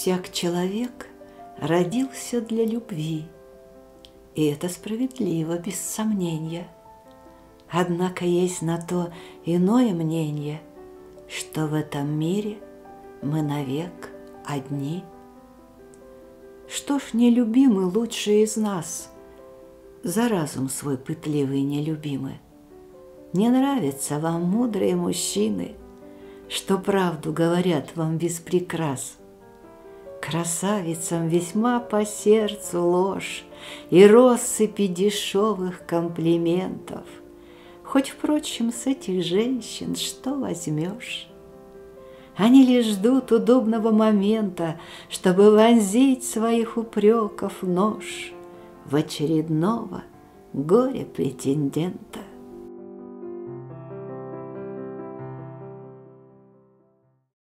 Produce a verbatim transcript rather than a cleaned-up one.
Всяк человек родился для любви, и это справедливо, без сомнения. Однако есть на то иное мнение, что в этом мире мы навек одни. Что ж, нелюбимый лучший из нас, за разум свой пытливый нелюбимый. Не нравятся вам мудрые мужчины, что правду говорят вам без прикрас. Красавицам весьма по сердцу ложь и россыпи дешевых комплиментов. Хоть, впрочем, с этих женщин что возьмешь? Они лишь ждут удобного момента, чтобы вонзить своих упреков нож в очередного горе-претендента.